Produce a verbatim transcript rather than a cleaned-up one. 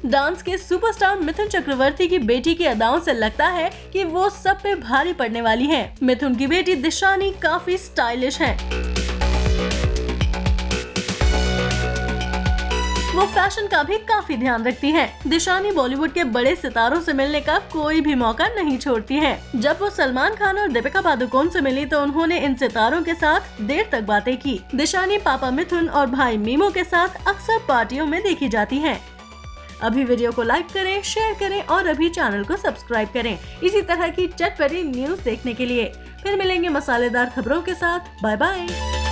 Dance के superstar Mithun Chakraborty की बेटी की अदाओं से लगता है कि वो सब पे भारी पड़ने वाली हैं। मिथुन की बेटी दिशानी काफी स्टाइलिश है। वो फैशन का भी काफी ध्यान रखती हैं। दिशानी बॉलीवुड के बड़े सितारों से मिलने का कोई भी मौका नहीं छोड़ती हैं। जब वो सलमान खान और दीपिका पादुकोण से मिली तो उन्होंने इन सितारों के साथ देर तक बातें की। दिशानी पापा मिथुन और भाई मीमो के साथ अक्सर पार्टियों में देखी जाती हैं। अभी वीडियो को लाइक करें, शेयर करें और अभी चैनल को सब्सक्राइब करें इसी तरह की चटपटी न्यूज देखने के लिए। फिर मिलेंगे मसालेदार खबरों के साथ। Bye bye.